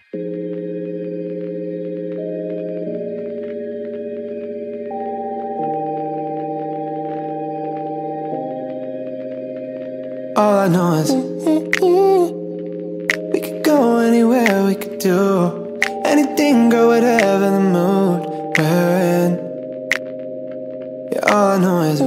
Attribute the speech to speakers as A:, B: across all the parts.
A: All I know is we could go anywhere, we could do anything, girl, whatever the mood we're in. Yeah, all I know is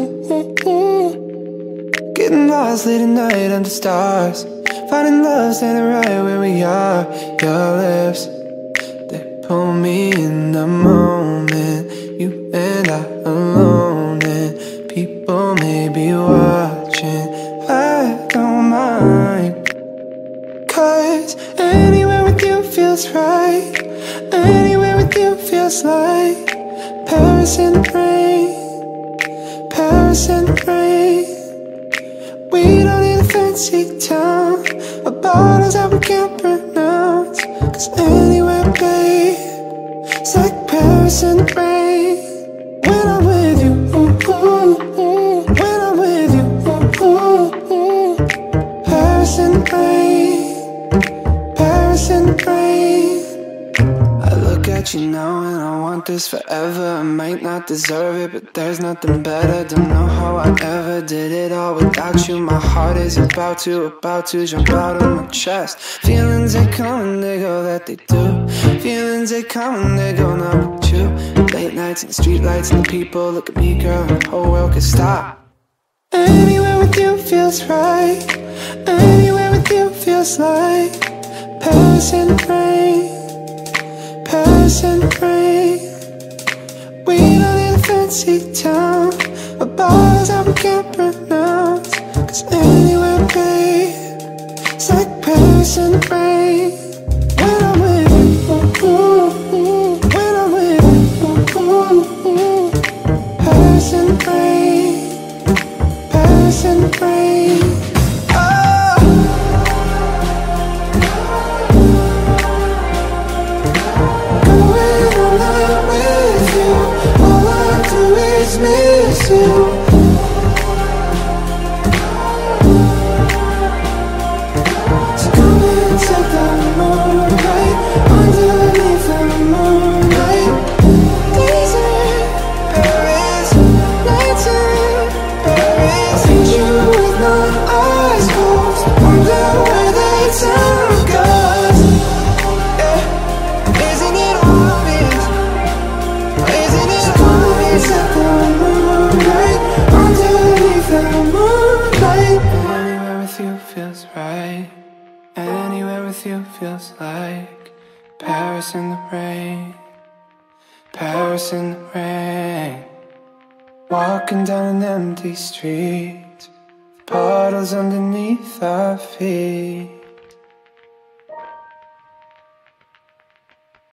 A: getting lost late at night under stars, finding love standing right where we are. Your lips, they pull me in the moment, you and I alone, and people may be watching. I don't mind, 'cause anywhere with you feels right. Anywhere with you feels like Paris in the rain, Paris in the rain. We don't need a fancy town or bottles that we can't pronounce, 'cause anywhere, babe, it's like Paris in the rain. When I'm with you, when I'm with you, Paris in the rain, Paris in the rain. I look at you now and I want this forever. I might not deserve it, but there's nothing better. Don't know how I ever did it all without you. My heart is about to jump out of my chest. Feelings, they come and they go, that they do. Feelings, they come and they go, not with you. Late nights and the street lights and the people look at me, girl, and the whole world could stop. Anywhere with you feels right. Anywhere with you feels like Paris in the rain, Paris in the rain. We don't need a fancy town or bottles that we can't pronounce, 'cause anywhere, babe, it's like Paris in the rain. When I'm with you, when I'm with you, Paris in the rain, Paris in the rain. Miss you. So come and set the moonlight underneath the moonlight. Days in Paris, nights in Paris. I need you with my eyes closed, wonder where the time goes. Yeah, isn't it obvious? Isn't it obvious that the moonlight underneath the moonlight? Anywhere with you feels right. Anywhere with you feels like Paris in the rain, Paris in the rain. Walking down an empty street, puddles underneath our feet.